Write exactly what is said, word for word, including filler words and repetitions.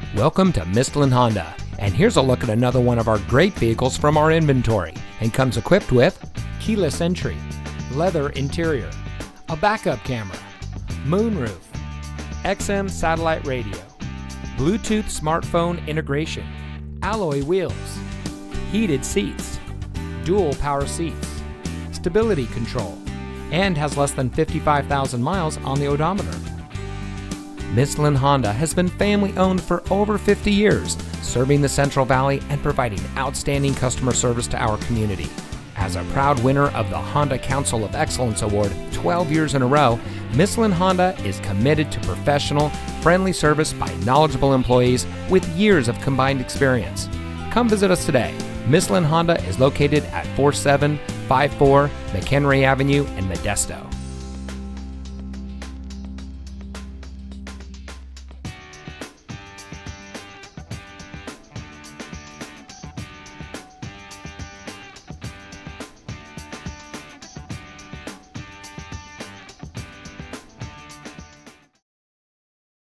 Welcome to Mistland Honda, and here's a look at another one of our great vehicles from our inventory, and comes equipped with keyless entry, leather interior, a backup camera, moonroof, X M satellite radio, Bluetooth smartphone integration, alloy wheels, heated seats, dual power seats, stability control, and has less than fifty-five thousand miles on the odometer. Mistland Honda has been family owned for over fifty years, serving the Central Valley and providing outstanding customer service to our community. As a proud winner of the Honda Council of Excellence Award twelve years in a row, Mistland Honda is committed to professional, friendly service by knowledgeable employees with years of combined experience. Come visit us today. Mistland Honda is located at four seven five four McHenry Avenue in Modesto.